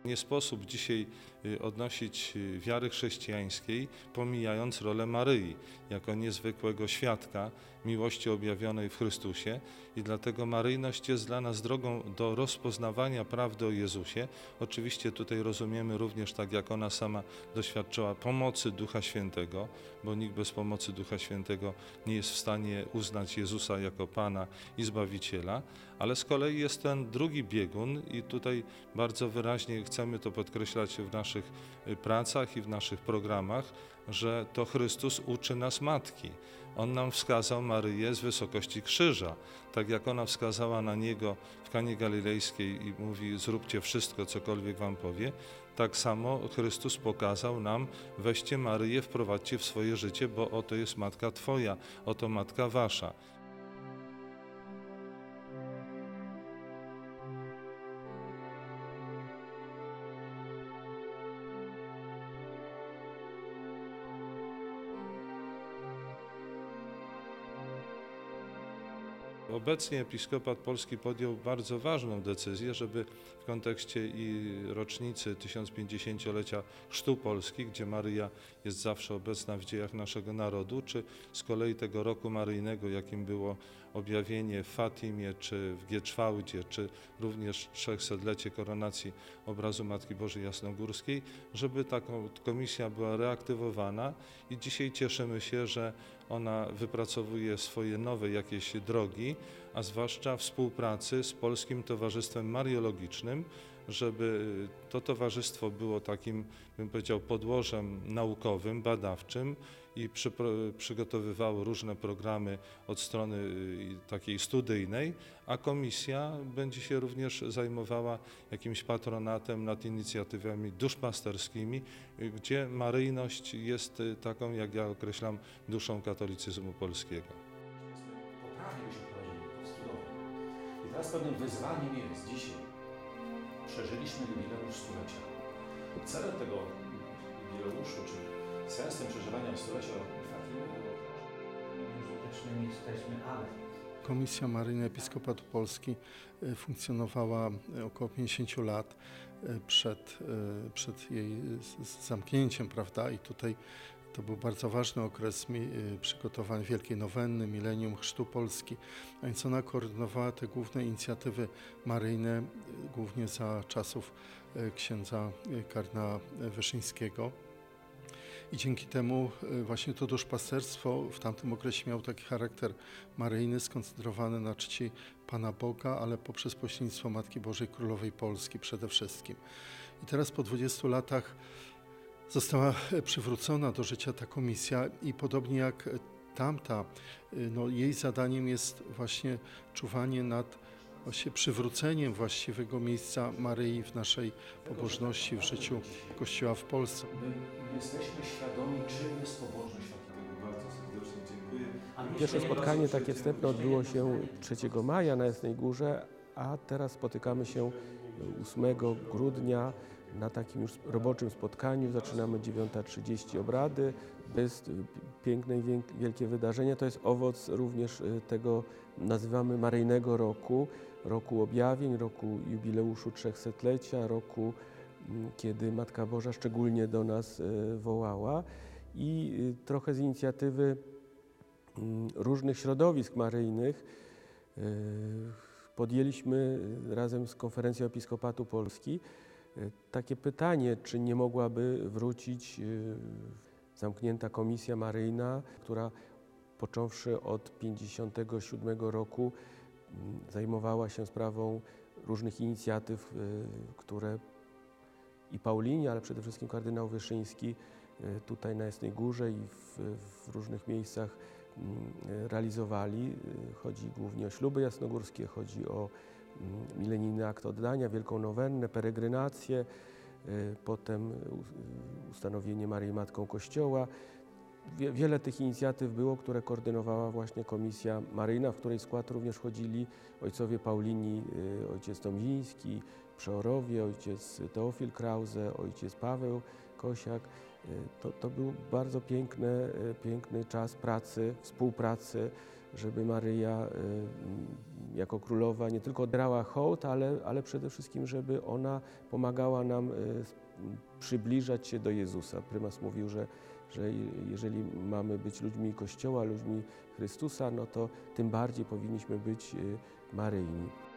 Nie sposób dzisiaj odnosić wiary chrześcijańskiej, pomijając rolę Maryi jako niezwykłego świadka miłości objawionej w Chrystusie i dlatego maryjność jest dla nas drogą do rozpoznawania prawdy o Jezusie. Oczywiście tutaj rozumiemy również tak, jak ona sama doświadczyła pomocy Ducha Świętego, bo nikt bez pomocy Ducha Świętego nie jest w stanie uznać Jezusa jako Pana i Zbawiciela, ale z kolei jest ten drugi biegun i tutaj bardzo wyraźnie chcemy to podkreślać w naszych pracach i w naszych programach, że to Chrystus uczy nas Matki. On nam wskazał Maryję z wysokości krzyża, tak jak ona wskazała na Niego w Kanie Galilejskiej i mówi: zróbcie wszystko, cokolwiek wam powie, tak samo Chrystus pokazał nam: weźcie Maryję, wprowadźcie w swoje życie, bo oto jest Matka Twoja, oto Matka Wasza. Obecnie Episkopat Polski podjął bardzo ważną decyzję, żeby w kontekście i rocznicy 1050-lecia Chrztu Polski, gdzie Maryja jest zawsze obecna w dziejach naszego narodu, czy z kolei tego roku maryjnego, jakim było objawienie w Fatimie, czy w Gieczwałdzie, czy również 300-lecie koronacji obrazu Matki Bożej Jasnogórskiej, żeby taka komisja była reaktywowana i dzisiaj cieszymy się, że ona wypracowuje swoje nowe jakieś drogi, a zwłaszcza współpracy z Polskim Towarzystwem Mariologicznym, żeby to towarzystwo było takim, bym powiedział, podłożem naukowym, badawczym i przygotowywało różne programy od strony takiej studyjnej, a komisja będzie się również zajmowała jakimś patronatem nad inicjatywami duszpasterskimi, gdzie maryjność jest taką, jak ja określam, duszą katolicyzmu polskiego. Poprawnie byśmy prowadzili, postulowali. I teraz pewnym wyzwaniem jest dzisiaj. Przeżyliśmy jubileusz stulecia. Celem tego jubileuszu, czy sensem przeżywania stulecia Fatimy było Użytecznymi jesteśmy, ale Komisja Maryjna Episkopatu Polski funkcjonowała około 50 lat przed jej zamknięciem, prawda? I tutaj to był bardzo ważny okres przygotowań Wielkiej Nowenny, Milenium Chrztu Polski, a więc ona koordynowała te główne inicjatywy maryjne, głównie za czasów księdza kardynała Wyszyńskiego. I dzięki temu właśnie to duszpasterstwo w tamtym okresie miało taki charakter maryjny, skoncentrowany na czci Pana Boga, ale poprzez pośrednictwo Matki Bożej Królowej Polski przede wszystkim. I teraz po 20 latach została przywrócona do życia ta komisja i podobnie jak tamta, jej zadaniem jest właśnie czuwanie nad przywróceniem właściwego miejsca Maryi w naszej pobożności, w życiu Kościoła w Polsce. My jesteśmy świadomi, czym jest pobożność Fatimy. Bardzo serdecznie dziękuję. Pierwsze spotkanie takie wstępne odbyło się 3 maja na Jasnej Górze, a teraz spotykamy się 8 grudnia na takim już roboczym spotkaniu. Zaczynamy 9:30 obrady. To jest piękne i wielkie wydarzenie. To jest owoc również tego, nazywamy maryjnego roku, roku objawień, roku jubileuszu 300-lecia, roku, kiedy Matka Boża szczególnie do nas wołała i trochę z inicjatywy różnych środowisk maryjnych podjęliśmy razem z Konferencją Episkopatu Polski takie pytanie, czy nie mogłaby wrócić zamknięta komisja maryjna, która począwszy od 1957 roku zajmowała się sprawą różnych inicjatyw, które i Paulini, ale przede wszystkim kardynał Wyszyński tutaj na Jasnej Górze i w różnych miejscach realizowali. Chodzi głównie o śluby jasnogórskie, chodzi o milenijny akt oddania, Wielką Nowennę, peregrinację, potem ustanowienie Maryi Matką Kościoła. Wiele tych inicjatyw było, które koordynowała właśnie Komisja Maryjna, w której skład również wchodzili ojcowie Paulini, ojciec Tomziński, przeorowie, ojciec Teofil Krause, ojciec Paweł Kosiak. To był bardzo piękny czas pracy, współpracy, żeby Maryja jako królowa nie tylko brała hołd, ale przede wszystkim, żeby ona pomagała nam przybliżać się do Jezusa. Prymas mówił, że jeżeli mamy być ludźmi Kościoła, ludźmi Chrystusa, no to tym bardziej powinniśmy być maryjni.